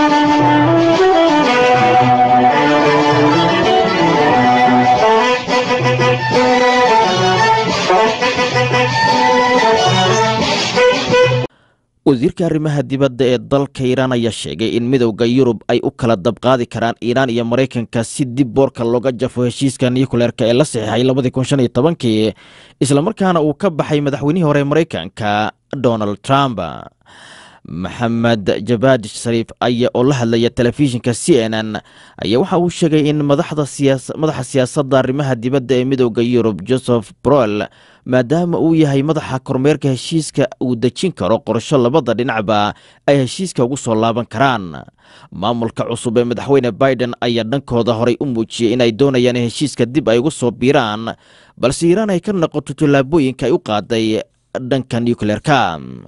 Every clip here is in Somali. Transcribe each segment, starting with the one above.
wasiirka arrimaha dibadda ee dalka Iiraan ayaa sheegay in midowga Yurub ay u kala dabqaadi karaan Iiraan iyo Mareykanka si dib boorka looga jafo heshiiska nuclear-ka ee la saxeexay 2015 isla markaana uu ka baxay madaxweynihii hore Mareykanka Donald Trump. Maxamed Javad Sharif ayaa oo la hadlaya telefishinka CNN ayaa waxa uu sheegay in madaxa siyaasadda arrimaha dibadda ee midowga Yurub Joseph Borrell maadaama uu yahay madaxa kormeerka heshiiska uu dejin karo qorshe labada dhinacba ay heshiiska ugu soo laaban karaan. Maamulka cusub ee madaxweyne Biden ayaa dhankooda horey u muujiyay in ay doonayaan heshiiska dib ay ugu soo biiraan balse Iiraan ay ka noqoto tallaabooyinka ay u qaaday dhanka nuclear-ka.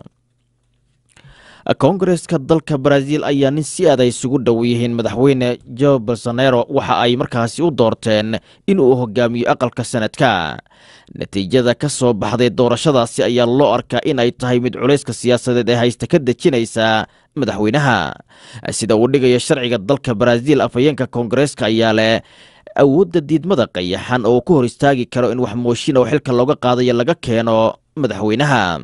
Koongareeska dalka Brazil ayaa nin si aad ay isugu dhow yihiin madaxweyne Jair Bolsonaro waxa ay markaasi u doorteen inuu hogaamiyo aqalka sanadka. Natiijada ka soo baxday doorashadaasi ayaa loo arkaa in ay tahay mid culayska siyaasadeed ee haysta ka dejinaysa madaxweynaha. Sida uu dhigayo sharciga dalka Brazil, afhayeenka Koongareeska ayaa leh awoodda diidmada qayaxan oo ku hor istaagi karo in wax mooshin oo xilka looga qaadayo laga keeno madaxweynaha.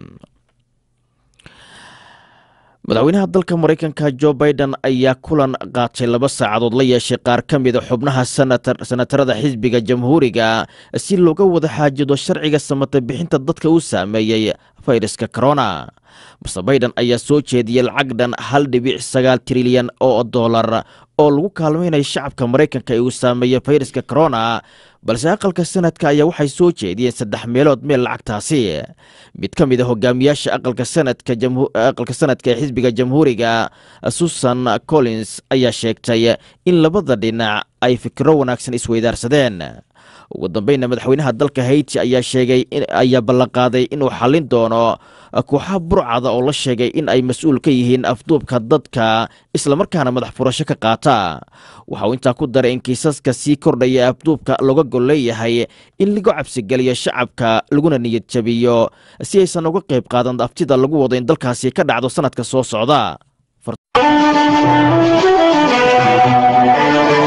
madaxweynaha dalka Mareykanka Joe Biden ayaa kulan qaatay 2 saacadood la yeeshay qaar ka mid ah xubnaha senatarada xisbiga jamhuuriga si looga wada xaajido sharciga samata bixinta dadka uu saameeyay fayraska corona. Mr. Biden ayaa soo jeediyay lacag dhan 1.9 trilyan oo dollar oo lagu kaalmaynayo shacabka Mareykanka ee uu saameeyay fayraska corona, balse aqalka sanadka ayaa waxay soo jeediyeen 3 meelood meel lacagtaasi. Mid ka mid ah hogaamiyaasha aqalka sanadka ee xisbiga jamhuuriga Susan Collins ayaa sheegtay in labada dhinac ay fikro wanaagsan isweydaarsadeen. ugu dambeynna madaxweynaha dalka Haiti ayaa sheegay in ay ballanqaaday inuu xalin doono kooxaha burcada oo la sheegay in ay mas'uul ka yihiin afduubka dadka isla markaana madax furasho ka qaata. waxa uu intaa ku daray in kiisaska sii kordhaya afduubka looga gol leeyahay in lagu cabsi geliyo shacabka laguna niyad jabiyo si aysan uga qayb qaadan aftida lagu wado in dalkaasi ka dhacdo sanadka soo socda.